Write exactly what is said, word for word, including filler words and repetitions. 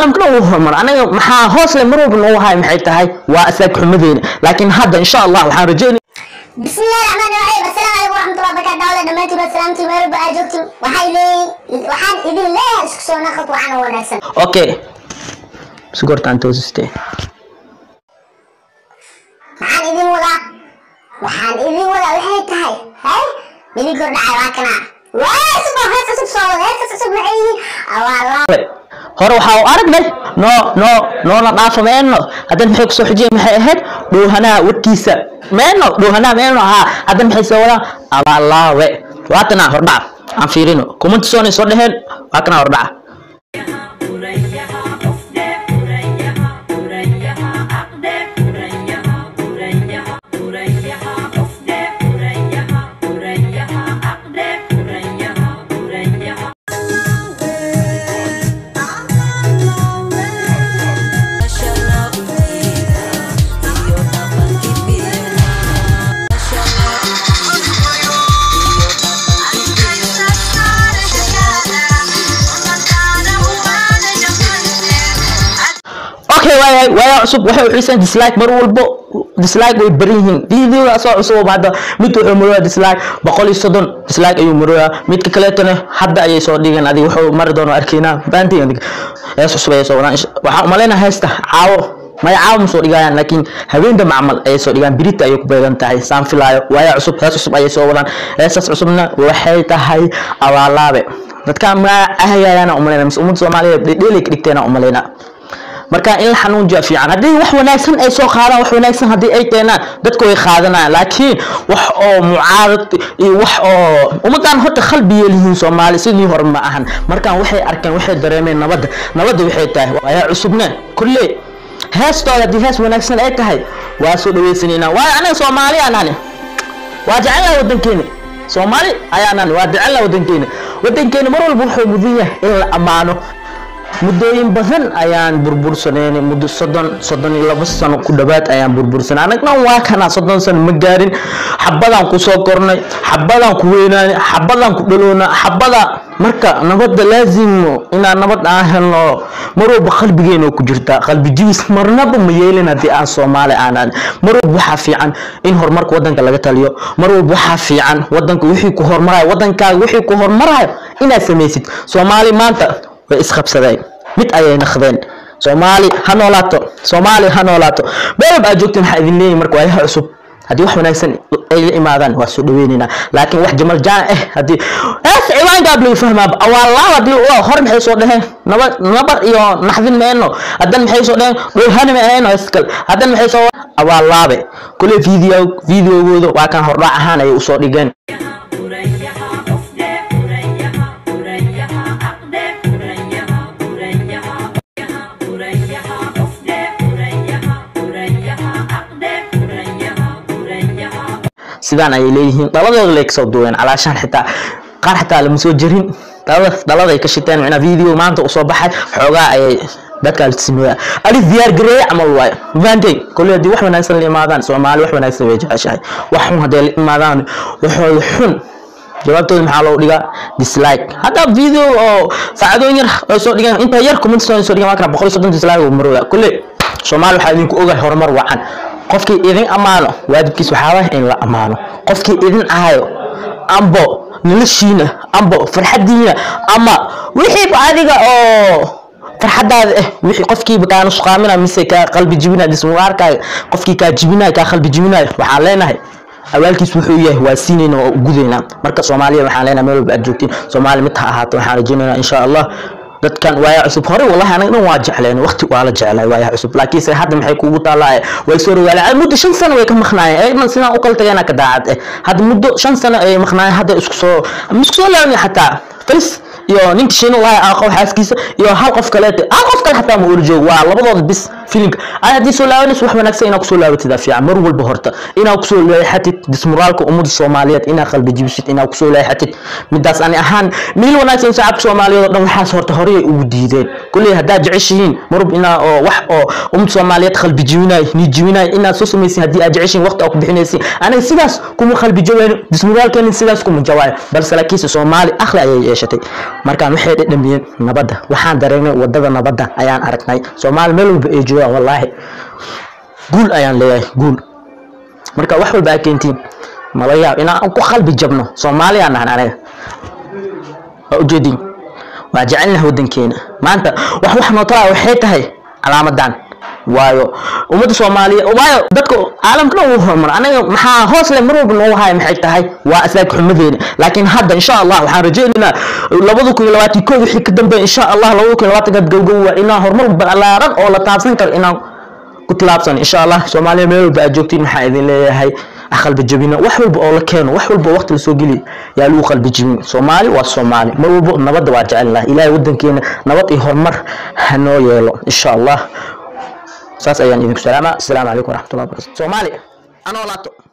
caalamkana uu horumar anaga maxaa hoos le marwalba noo haay maxay tahay waa asaag xumadeena laakiin hadda insha Allah waxaan rajeynaa بسم الله الرحمن الرحيم السلام عليكم ورحمة الله وبركاته دولة دمانتي بسلامتي ويربا أجوكتي وحي لي وحان إذن لا سكسو نخط وحان هو نفسنا اوكي سكورت أنت وزستي وحان إذن ولا وحان إذن ولا وحي تهي هاي ملي قرنا عواكنا واي سبو هاي سسب صوت هاي سسب معي أوالله hore waxa uu aragnay no no no la dhaafayno hadan maxay ku soo xijiyay maxay ahayd dhoohana warkiisa meeno dhoohana meeno ha hadan maxay soo wada abaalaawe waatana hordhac aan fiirino comment soo soo dhaheen waatana hordhac ويا عصب وحي وحيسان ديسلايك مر والبو ديسلايك way barihin video soo cusub hada mid wuxuu maraa dislike boqol iyo soddon dislike ayuu maraa midka kale tane hadda ayay soo dhigeen adiga wuxuu mar doono arkeena baantii adiga ee cusub ay soo wadaan waxa umaleena haysta caawo ma caawo soo dhigayaan laakiin habeenta macmal ay soo dhigaan birita ay ku beegan tahay saan filaayo waya cusub hees cusub ay soo wadaan heesas cusubna waxay tahay awaalaabe dadka ma ahayaan umaleena umad Soomaaliyeed dheelay dhigteena umaleena marka in xanuun jaa fiican hadii wax wanaagsan ay soo qaadaan wax wanaagsan hadii ay keenaan dadku way qaadanayaan laakiin wax oo mucaarad iyo wax oo umadan horta qalbi yeelihiin Soomaali sidii hore ma ahan marka waxay arkeen waxay dareemeen nabad nabad waxay tahay waa cusubna kullee heestooda hadii hees wanaagsan ay tahay waa soo dhaweysanaynaa waa anaga Soomaali aanane waa jecel wadankeena Soomaali ayaanaan waa jecel wadankeena wadankeena mar walba wuxuu mudan yahay in la amaano mudooyin badan ayaan burbursaneen muddo soddon soddon iyo laba sano ku dhawaad ayaan burbursanay anagna waa kana soddon sano ma gaarin xabadan ku soo kornay xabadan ku weynaanay xabadan ku dhaloona xabada marka nabadda laazimo inaan nabad aan helno marwalba qalbigeena ku jirta qalbi jibis marnaba ma yeelin hadii aan Soomaali aanan marwalba waxa fiican in horumarka wadanka laga taliyo marwalba waxa fiican wadanka wixii ku hormarayo wadankaaga wixii ku hormarayo inaad sameeysid Soomaali maanta way isqabsadeen mid ayay naqdeen Soomaali ha noolaato Soomaali ha noolaato beelab aad joogteen waxa idin leeyahay marka waa cusub hadii wax wanaagsan ay la imaadaan waa soo dhaweynina laakiin wax jamal jaan eh hadii as ciwaan gaab loo fahmaa wallah hadii oo hor maxay soo dhaheen nabad nabad iyo naxdin meeno hadan maxay soo dhaheen dhulhana meeno iskal hadan maxay soo awaalaabe kulli video videogooda waa kan hordhac ahaan ay u soo dhigeen sidaan ay leeyihiin daladooda leek soo duween calaashan xitaa qaar xitaa lama soo jirin dalada dalada ay ka shiteen macna video maanta u soo baxay xoogaa ay dadka altismiya ali diyaar gareey amal waay vaantay kulli hadii wax wanaagsan la imaadaan Soomaali wax wanaagsan way jeceshahay wax xun hadii la imaadaan waxooda xun jawaabtooda maxaa loo dhigaa dislike hada video oo saacadooyin yar oo soo dhigan inta yar comment soo dhigan waa kana boqol iyo soddon dislike oo marooda kulli Soomaali waxa idinku ogahay horumar wacan qofkii idin amaano waajibkiis waxa ah in la amaano qofkii idin aayo ambo noloshiina ambo farxadiina ama wixii adiga oo farxadaada eh wixii qofkii baqaan suqaamina mise ka qalbi jibina dismuarka qofkii ka jibina ka qalbi jibina waxa leenahay awaalkiis wuxuu yahay waa siinayna oo gudayna marka Soomaaliya waxa leenahay meel walba joogtiin Soomaali mid ha ahaato waxa rajaynaynaa insha Allah dadkan waa cusub hore wallahi anaga waa jecleen waqti waa la jeclay waa cusub laakiin say hadda maxay kuugu taalaa way soo rogaale muddo shan sano way ka maqnaayeen ay man sina u kala tagayna ka daacad hadda muddo shan sano ay maqnaayeen hadda isku soo isku soo laabnay xataa falis iyo ninka shiino waa aqoon xaaskiisa iyo hal qof kale hal qof kale xataa ma uu joog waa labadooda bis فيلينك أنا دي سولابنس وح ونكسر إنا كسول لابد في عمر والبهرة إنا كسول لا حتى دسمرالك أمود الصوماليات إنا خل بجيبسيت إنا كسول لا حتى مداس أنا أهان ميل وناس إنسان صوماليات نوم حاس هرت هري وديدين كل هذا جعشين مرب إنا وح أمود الصوماليات خل بجيونا نجيونا إنا سوس ميسي هدي أجعشين وقت أو بحنيسي أنا سيداس كم خل بجيونا دسمرال كان سيداس كم جواي بل سلكيس الصومالي أخلا يشتي مركان وحيد دمين نبضة وحان درينا ودبا نبضة أيان أركناي صومال ملو بإجوا والله قول أيان ليه قول مركا وحول باكينتين ملايا إنا أنكو خلبي جبنا صومالي أنا أنا أوجدين وجعلنا ودن كينا ما أنت وح وح نطلع وحيتها هي على مدان وايو ومد صوماليا وايو دتكو عالم كله وهم أنا محا هوس لمرو بنو هاي محيتها هاي وأسلاك حمدين لكن هذا إن شاء الله وحرجينا لبضوك لواتي كود وحي كدنبه إن شاء الله لبضوك لواتي قد جو إنا هرمر بالعلارن أو لتعصين كر إنا كنت لابسن إن شاء الله صوماليا ميرو بأجوكتين محايدين لي هاي أخل بجبينا وحول بقول كانوا وحول بوقت السوقلي يا لوخ البجبين صومالي والصومالي مرو بق نبض واجع الله إلهي ودن كينا نبض يهمر هنو يلو إن شاء الله ساس أيان إذن السلام السلام عليكم ورحمة الله وبركاته صومالي أنا ولاتو